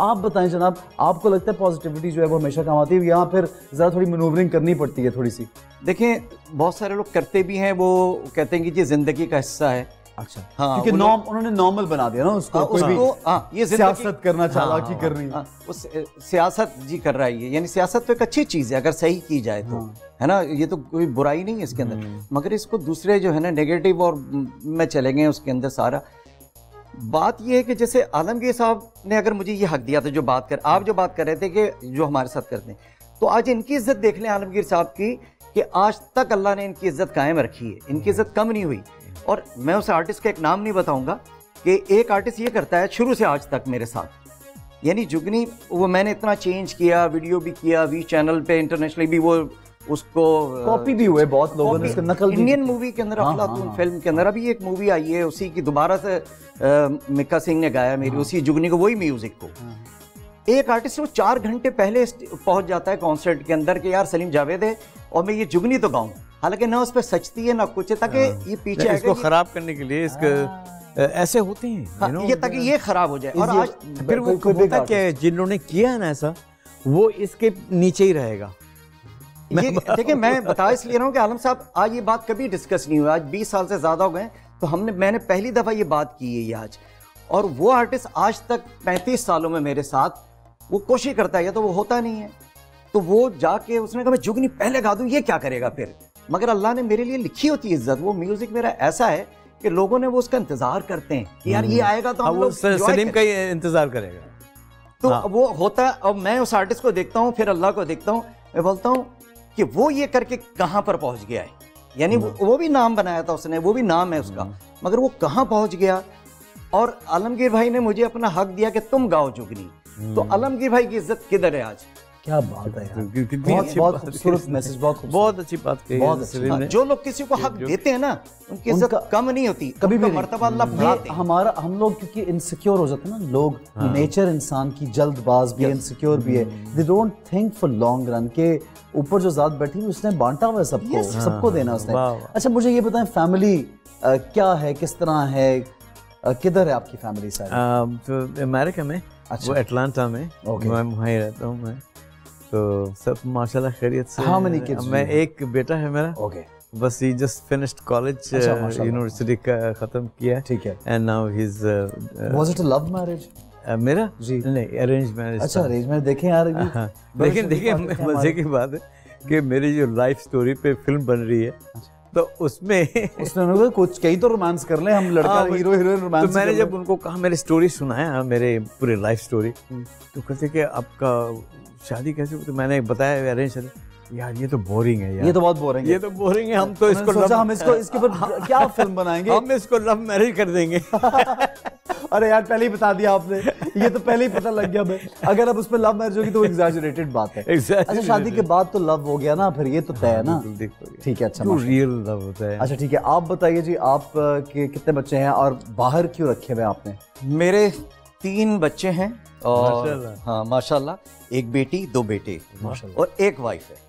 आप बताएं जनाब, आपको लगता है पॉजिटिविटी जो है वो हमेशा काम आती है या फिर ज़रा थोड़ी मैनूवरिंग करनी पड़ती है थोड़ी सी? देखें, बहुत सारे लोग करते भी हैं, वो कहते हैं कि ये ज़िंदगी का हिस्सा है। अच्छा, हाँ, क्योंकि उन्होंने नॉर्मल बना दिया ना उसको, कोई भी ये सियासत करना, चालाकी करनी, उस सियासत जी कर रहा है। यानी सियासत तो एक अच्छी चीज़ है अगर सही की जाए तो, है ना, ये तो कोई बुराई नहीं है इसके अंदर, मगर इसको दूसरे जो है ना नेगेटिव और में चले गए उसके अंदर सारा। बात ये है कि जैसे आलमगीर साहब ने अगर मुझे ये हक दिया था, जो बात कर आप जो बात कर रहे थे कि जो हमारे साथ करते हैं, तो आज इनकी इज्जत देख लें आलमगीर साहब की, कि आज तक अल्लाह ने इनकी इज्जत कायम रखी है, इनकी इज्जत कम नहीं हुई। और मैं उस आर्टिस्ट का एक नाम नहीं बताऊंगा कि एक आर्टिस्ट ये करता है शुरू से आज तक मेरे साथ, यानी जुगनी, वो मैंने इतना चेंज किया, वीडियो भी किया, वी चैनल पे इंटरनेशनली भी वो उसको कॉपी भी हुए, बहुत लोगों ने इसका नकल, इंडियन मूवी के अंदर, अफलातून फिल्म के अंदर अभी एक मूवी आई है, उसी की दोबारा से मिक्का सिंह ने गाया मेरी उसी जुगनी को, वही म्यूजिक को। एक आर्टिस्ट वो 4 घंटे पहले पहुंच जाता है कॉन्सर्ट के अंदर कि यार सलीम जावेद है और मैं ये जुगनी तो गाऊं, हालांकि ना उस पर सचती है ना कुछ है, ताकि ये पीछे इसको खराब करने के लिए इसके ऐसे होते हैं, ये ताकि ये खराब हो जाए। और आज फिर वो होता है कि जिन्होंने किया ना ऐसा, वो इसके नीचे ही रहेगा। देखिए, मैं बता इसलिए रहा हूँ कि आलम साहब आज ये बात कभी डिस्कस नहीं हुई, आज 20 साल से ज्यादा हो गए, तो मैंने पहली दफा ये बात की है ये आज। और वो आर्टिस्ट आज तक 35 सालों में मेरे साथ वो कोशिश करता है, या तो वो होता नहीं है, तो वो जाके उसने कहा मैं जुगनी पहले गा दूं, ये क्या करेगा फिर, मगर अल्लाह ने मेरे लिए लिखी होती है इज्जत। वो म्यूजिक मेरा ऐसा है कि लोगों ने वो उसका इंतजार करते हैं कि यार ये आएगा तो हम लोग सलीम का ही इंतजार करेगा, तो वो होता है। अब मैं उस आर्टिस्ट को देखता हूँ, फिर अल्लाह को देखता हूँ, मैं बोलता हूँ कि वो ये करके कहाँ पर पहुंच गया है, यानी वो भी नाम बनाया था उसने, वो भी नाम है उसका, मगर वो कहाँ पहुंच गया। और आलमगीर भाई ने मुझे अपना हक दिया कि तुम गाओ जुगनी, तो आलमगीर भाई की इज्जत किधर है आज? क्या बात है यार, बहुत खूबसूरत मैसेज, बहुत अच्छी बात कही, बहुत सलीम ने। जो लोग किसी को हक देते हैं ना, उनकी इज्जत कम नहीं होती, कभी भी मर्तबा अल्लाह बढ़ाते हैं। हम लोग क्योंकि इनसिक्योर हो जाते हैं ना लोग, नेचर इंसान की जल्दबाज भी है, इनसिक्योर भी है, they don't think for long run के ऊपर जो जात बैठी उसने बांटा हुआ है सबको, सबको देना उसने। अच्छा मुझे ये बताएं, फैमिली क्या है, किस तरह है, किधर है आपकी फैमिली सारी? तो अमेरिका में, वो एटलांटा में, मैं वहीं रहता हूँ मैं, तो सब माशाल्लाह खैरियत से। How many kids? मैं एक बेटा है मेरा, बस ही जस्ट फिनिश्ड कॉलेज, यूनिवर्सिटी का खत्म किया, ठीक है, and now he is was it a love marriage? मेरा जी नहीं, अरेंज मैरिज। अच्छा, अरेंज मैरिज। देखें यार, लेकिन देखिए मजे की बात है कि मेरी जो लाइफ स्टोरी पे फिल्म बन रही है, तो उसमें कुछ कई तो रोमांस कर ले हम, लड़का हीरो हीरोइन रोमांस। तो मैंने जब उनको कहा, मेरी स्टोरी सुनाया, मेरे पूरे लाइफ स्टोरी, तो कहते कि आपका शादी कैसे हुई? तो मैंने बताया अरेंज। यार ये तो बोरिंग है यार, ये तो बहुत बोरिंग है, ये तो बोरिंग है, हम तो इसको हम इसके ऊपर क्या फिल्म बनाएंगे, हम इसको लव मैरिज कर देंगे। अरे यार पहले ही बता दिया आपने, ये तो पहले ही पता लग गया। अगर अब उस पर लव मैरिज होगी तो एग्जैजरेटेड बात है। अच्छा, शादी के बाद तो लव हो गया ना, फिर ये तो तय है ना? ठीक है, अच्छा, रियल लव होता है। अच्छा ठीक है, आप बताइए जी, आप के कितने बच्चे हैं और बाहर क्यों रखे हुए आपने? मेरे 3 बच्चे हैं, और हाँ माशाल्लाह, एक बेटी 2 बेटे और एक वाइफ है।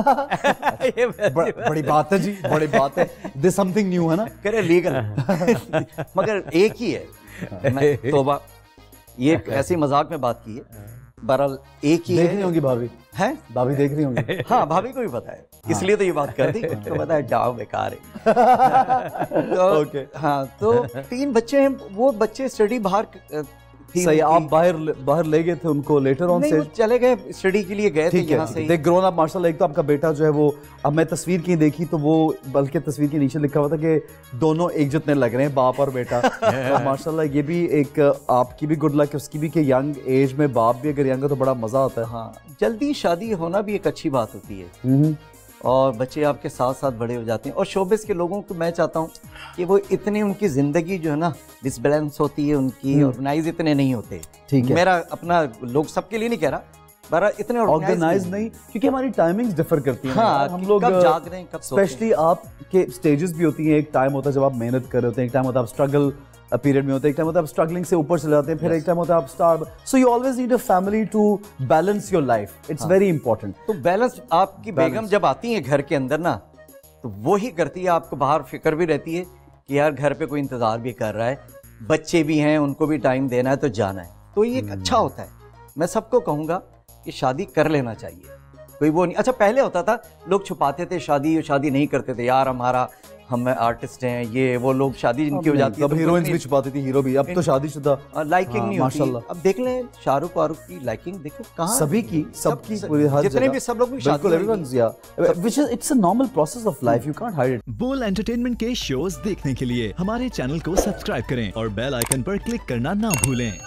बड़ी बात है जी, बड़ी बात है, दिस समथिंग न्यू है ना, करे लीगल मगर एक ही है। मैं तौबा, ये ऐसी मजाक में बात की है, बहरहाल एक ही देख रही होंगी भाभी, है भाभी देख रही होंगी। हाँ, भाभी को भी पता है, इसलिए तो ये बात कर दी, तो पता है जाओ बेकार है। तो हाँ, तो 3 बच्चे हैं, वो बच्चे स्टडी बाहर सही, आप बाहर ले गए थे उनको लेटर ऑन से? चले गए, स्टडी के लिए गए थे यहाँ से। देख ग्रोन अप माशाल्लाह, एक तो आपका बेटा जो है वो, अब मैं तस्वीर की देखी तो वो, बल्कि तस्वीर के नीचे लिखा हुआ था कि दोनों एक जितने लग रहे हैं, बाप और बेटा। तो माशाल्लाह ये भी एक आपकी भी गुड लक, उसकी भी, कि यंग एज में बाप भी अगर यंग है तो बड़ा मजा आता है। हाँ, जल्दी शादी होना भी एक अच्छी बात होती है, और बच्चे आपके साथ साथ बड़े हो जाते हैं। और शोबिस के लोगों को मैं चाहता हूँ कि वो इतनी, उनकी ज़िंदगी जो है ना डिसबैलेंस होती है उनकी, ऑर्गेनाइज इतने नहीं होते। ठीक है, मेरा अपना, लोग सबके लिए नहीं कह रहा, पर इतने ऑर्गेनाइज नहीं, क्योंकि हमारी टाइमिंग्स डिफर करती हैं। हाँ, हम लोग कब जाग रहे हैं, कब सोते हैं। स्पेशली आपके स्टेजेस भी होती हैं, एक टाइम होता है जब आप मेहनत कर रहे होते हैं, एक टाइम होता है आप स्ट्रगल पीरियड में होते हैं, एक टाइम होता है आप स्ट्रगलिंग से ऊपर चले जाते हैं, फिर एक टाइम होता है आप star. So you always need a family to balance your life, it's very important. तो बैलेंस, आपकी बेगम जब आती है घर के अंदर ना, तो वो ही करती है, आपको बाहर फिक्र भी रहती है कि यार घर पे कोई इंतजार भी कर रहा है, बच्चे भी हैं, उनको भी टाइम देना है, तो जाना है, तो ये अच्छा होता है। मैं सबको कहूँगा कि शादी कर लेना चाहिए, कोई वो नहीं। अच्छा पहले होता था लोग छुपाते थे शादी नहीं करते थे, यार हम आर्टिस्ट हैं, ये वो लोग शादी जिनकी हो जाती है। तब हीरोइंस भी छुपाती थी, हीरो भी। अब तो शादीशुदा लाइकिंग नहीं होती। माशाल्लाह। अब देख लें शाहरुख वारुख की लाइकिंग देखो कहाँ, सभी की, सबकी पूरी हर जितने जगह। भी सब लोग भी शादी बिल्कुल, everyone's, yeah, which is it's a normal process of life, you can't hide it. Bol entertainment के शोज देखने के लिए हमारे चैनल को सब्सक्राइब करें और बेल आइकन पर क्लिक करना ना भूलें।